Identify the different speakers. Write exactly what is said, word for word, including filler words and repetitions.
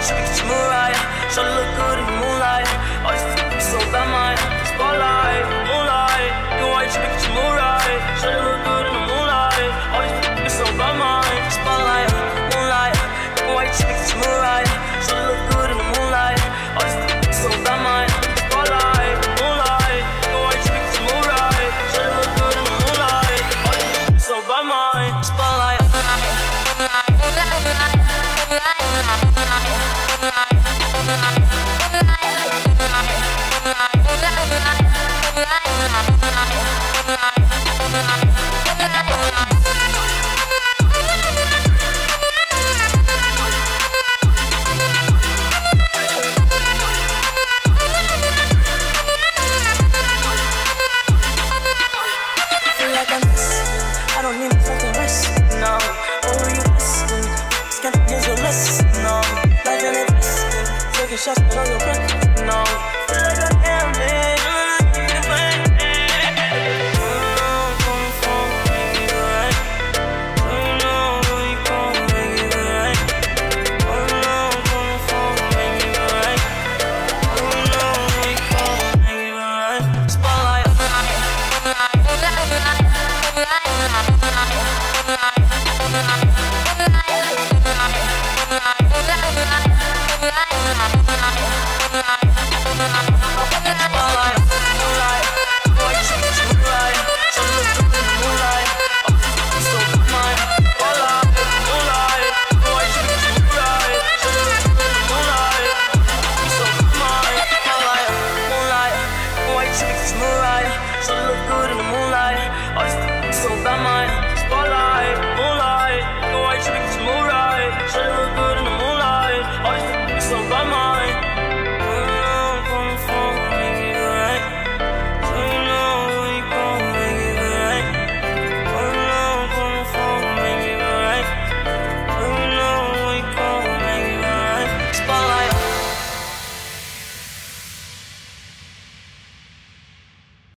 Speaker 1: white chick, get your mood right. Shawty look good in the moonlight. All these f***ing so bad, my spotlight, moonlight. You white chick, get your mood right. Shawty look good in the moonlight. All these f***ing so bad, my spotlight, moonlight. You white chick, get your mood right. Shawty look good in the moonlight. All these f***ing so bad, my spotlight, moonlight. You white chick, get your mood right. Shawty look good in the moonlight. All these f***ing so bad, my spotlight. I don't need no fucking rest, no. What were you listening? Can't use your list, no. Like an investing, taking shots at all your friends, no. Feel like I am it.